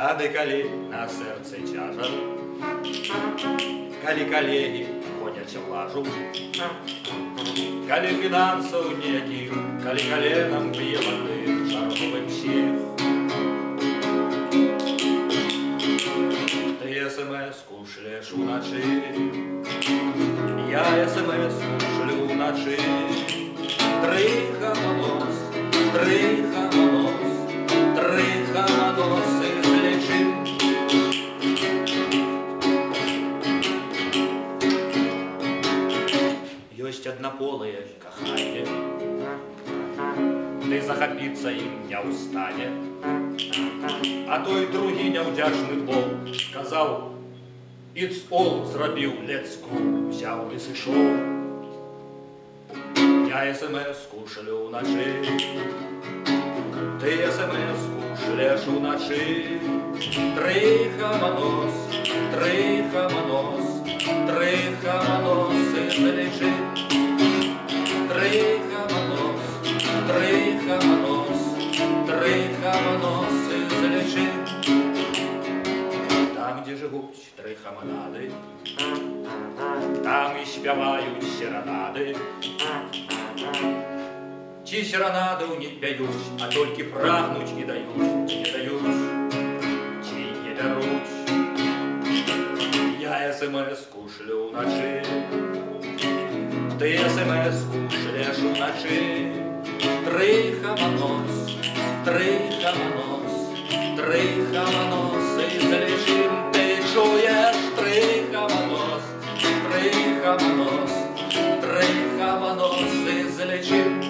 Тады, калі на сэрцы цяжар, калі калегі ходзяць у лажу, калі фінансаў ніякіх, калі каленам б'е вады чарговы псіх. Ты смс-ку шлеш уначы, я смс-ку шлю уначы. Трыхаманос, трыхаманос, трыхаманос излечы. Ёсць аднаполыя каханне, ты захапіцца ім не ў стане, а той другі няўдзячны пол сказаў «It's all», зрабіў «Let's go», взяў і сышоў. Я смс-ку шлю уначы, ты смс-ку шлеш уначы. Трыхаманос, трыхаманос, трыхаманос излечы. Трыхаманос, трыхаманос, трыхаманос излечы. Там, дзе жывуць трыхаманады, там і спяваюць серанады. Ці серанадаў не пяюць, а толькі прагнуць і даюць, не даюць, ці не бяруць. Я смс-ку шлю уначы, ты смс-ку шлеш уначы. Трыхаманос, трыхаманос, трыхаманос излечы. Ты чуеш? Трыхаманос, трыхаманос, трыхаманос излечы.